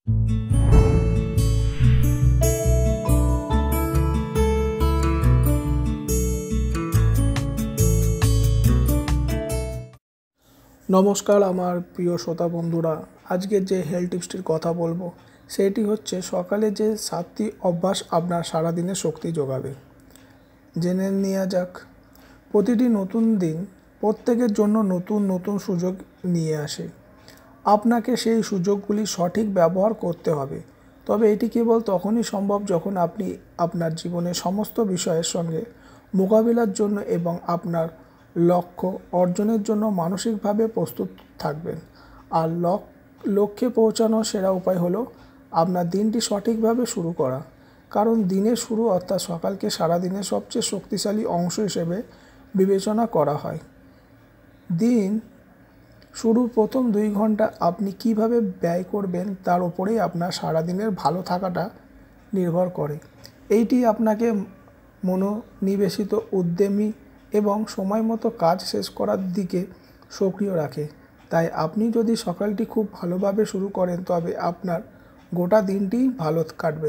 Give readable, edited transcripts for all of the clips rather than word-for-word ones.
নমস্কার আমার প্রিয় শ্রোতা বন্ধুরা, আজকে যে হেলথ টিপসটির কথা বলবো সেটি হচ্ছে সকালে যে 7টি অভ্যাস আপনার সারাদিনে শক্তি যোগাবে। জেনে নেওয়া যাক। প্রতিটি নতুন দিন প্রত্যেকের জন্য নতুন নতুন সুযোগ নিয়ে আসে। আপনাকে সেই সুযোগগুলি সঠিক ব্যবহার করতে হবে। তবে এটি কেবল তখনই সম্ভব যখন আপনি আপনার জীবনের সমস্ত বিষয়ের সঙ্গে মোকাবিলার জন্য এবং আপনার লক্ষ্য অর্জনের জন্য মানসিকভাবে প্রস্তুত থাকবেন। আর লক্ষ্যে পৌঁছানোর সেরা উপায় হলো আপনার দিনটি সঠিকভাবে শুরু করা। কারণ দিনের শুরু অর্থাৎ সকালকে সারাদিনের সবচেয়ে শক্তিশালী অংশ হিসেবে বিবেচনা করা হয়। দিন শুরুর প্রথম 2 ঘন্টা আপনি কিভাবে ব্যয় করবেন তার উপরেই আপনার সারাদিনের ভালো থাকাটা নির্ভর করে। এইটি আপনাকে মনোনিবেশিত, উদ্যমী এবং সময় মতো কাজ শেষ করার দিকে সক্রিয় রাখে। তাই আপনি যদি সকালটি খুব ভালোভাবে শুরু করেন তবে আপনার গোটা দিনটিই ভালো কাটবে।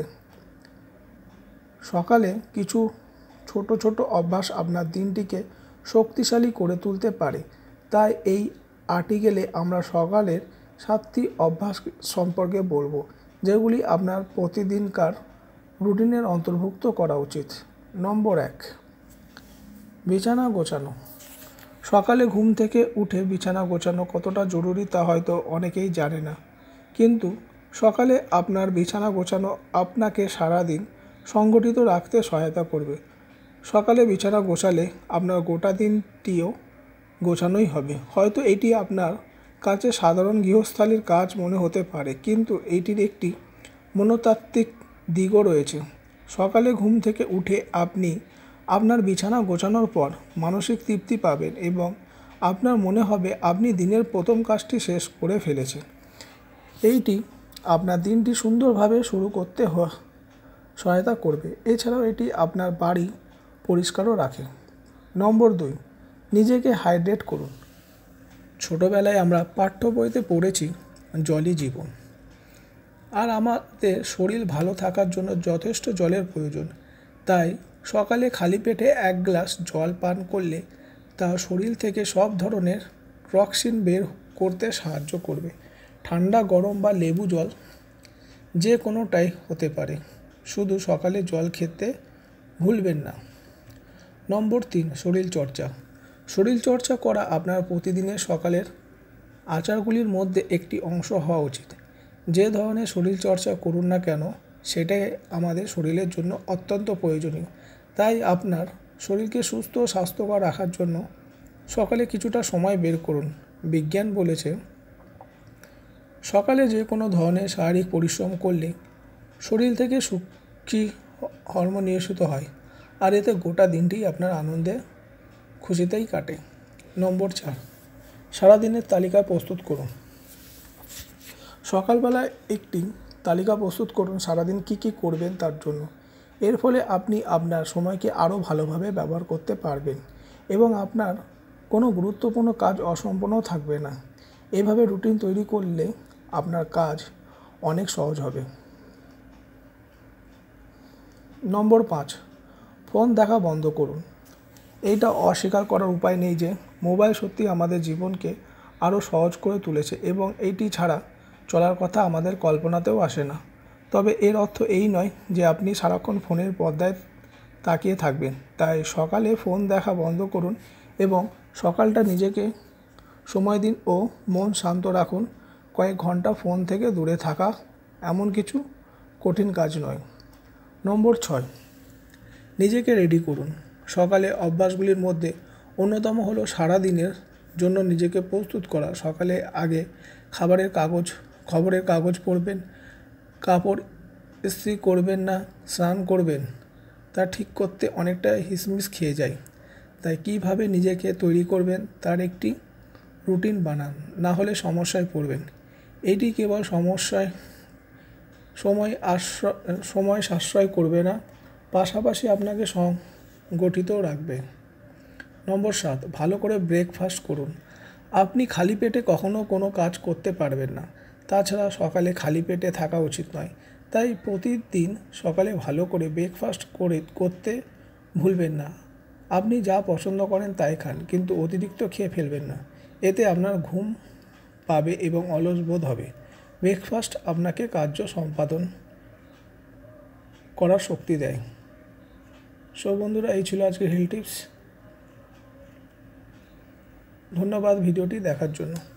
সকালে কিছু ছোট ছোট অভ্যাস আপনার দিনটিকে শক্তিশালী করে তুলতে পারে। তাই এই আর্টিকেলে আমরা সকালের 7টি অভ্যাস সম্পর্কে বলবো, যেগুলি আপনার প্রতিদিনকার রুটিনের অন্তর্ভুক্ত করা উচিত। নম্বর 1, বিছানা গোছানো। সকালে ঘুম থেকে উঠে বিছানা গোছানো কতটা জরুরি তা হয়তো অনেকেই জানে না, কিন্তু সকালে আপনার বিছানা গোছানো আপনাকে সারাদিন সংগঠিত রাখতে সহায়তা করবে। সকালে বিছানা গোছালে আপনার গোটা দিনটিও গোছানোই হবে। হয়তো এটি আপনার কাছে সাধারণ গৃহস্থালির কাজ মনে হতে পারে, কিন্তু এইটির একটি মনস্তাত্ত্বিক দিকও রয়েছে। সকালে ঘুম থেকে উঠে আপনি আপনার বিছানা গোছানোর পর মানসিক তৃপ্তি পাবেন এবং আপনার মনে হবে আপনি দিনের প্রথম কাজটি শেষ করে ফেলেছেন। এইটি আপনার দিনটি সুন্দরভাবে শুরু করতে সহায়তা করবে। এছাড়াও এটি আপনার বাড়ি পরিষ্কারও রাখে। নম্বর 2, নিজেকে হাইড্রেট করুন। ছোটোবেলায় আমরা পাঠ্য বইতে পড়েছি জলই জীবন, আর আমাদের শরীর ভালো থাকার জন্য যথেষ্ট জলের প্রয়োজন। তাই সকালে খালি পেটে 1 গ্লাস জল পান করলে তা শরীর থেকে সব ধরনের টক্সিন বের করতে সাহায্য করবে। ঠান্ডা, গরম বা লেবু জল যে কোনোটাই হতে পারে, শুধু সকালে জল খেতে ভুলবেন না। নম্বর 3, শরীরচর্চা। শরীরচর্চা করা আপনার প্রতিদিনের সকালের আচারগুলির মধ্যে একটি অংশ হওয়া উচিত। যে ধরনের শরীরচর্চা করুন না কেন সেটাই আমাদের শরীরের জন্য অত্যন্ত প্রয়োজনীয়। তাই আপনার শরীরকে সুস্থ ও স্বাস্থ্যকর রাখার জন্য সকালে কিছুটা সময় বের করুন। বিজ্ঞান বলেছে সকালে যে কোনো ধরনের শারীরিক পরিশ্রম করলে শরীর থেকে সুখী হরমোন নিঃসৃত হয়, আর এতে গোটা দিনটি আপনার আনন্দে খুশিতেই কাটে। নম্বর 4, সারাদিনের তালিকা প্রস্তুত করুন। সকালবেলায় একটি তালিকা প্রস্তুত করুন সারাদিন কী কী করবেন তার জন্য। এর ফলে আপনি আপনার সময়কে আরও ভালোভাবে ব্যবহার করতে পারবেন এবং আপনার কোনো গুরুত্বপূর্ণ কাজ অসম্পূর্ণ থাকবে না। এভাবে রুটিন তৈরি করলে আপনার কাজ অনেক সহজ হবে। নম্বর 5, ফোন দেখা বন্ধ করুন। এইটা অস্বীকার করার উপায় নেই যে মোবাইল সত্যি আমাদের জীবনকে আরও সহজ করে তুলেছে এবং এইটি ছাড়া চলার কথা আমাদের কল্পনাতেও আসে না। তবে এর অর্থ এই নয় যে আপনি সারাক্ষণ ফোনের পর্দায় তাকিয়ে থাকবেন। তাই সকালে ফোন দেখা বন্ধ করুন এবং সকালটা নিজেকে সময় দিন ও মন শান্ত রাখুন। কয়েক ঘন্টা ফোন থেকে দূরে থাকা এমন কিছু কঠিন কাজ নয়। নম্বর 6, নিজেকে রেডি করুন। সকালে অভ্যাসগুলির মধ্যে অন্যতম হলো সারাদিনের জন্য নিজেকে প্রস্তুত করা। সকালে আগে খবরের কাগজ পড়বেন, কাপড় ইস্ত্রি করবেন না স্নান করবেন তা ঠিক করতে অনেকটা হিসমিস খেয়ে যায়। তাই কীভাবে নিজেকে তৈরি করবেন তার একটি রুটিন বানান, না হলে সমস্যায় পড়বেন। এটি কেবল সময় সাশ্রয় করবে না, পাশাপাশি আপনাকে সংগঠিতও রাখবে। নম্বর 7, ভালো করে ব্রেকফাস্ট করুন। আপনি খালি পেটে কখনো কোনো কাজ করতে পারবেন না, তাছাড়া সকালে খালি পেটে থাকা উচিত নয়। তাই প্রতিদিন সকালে ভালো করে ব্রেকফাস্ট করতে ভুলবেন না। আপনি যা পছন্দ করেন তাই খান, কিন্তু অতিরিক্ত খেয়ে ফেলবেন না। এতে আপনার ঘুম পাবে এবং অলস বোধ হবে। ব্রেকফাস্ট আপনাকে কার্য সম্পাদন করার শক্তি দেয়। সো বন্ধুরা, এই ছিল আজকের হেলথ টিপস। ধন্যবাদ ভিডিওটি দেখার জন্য।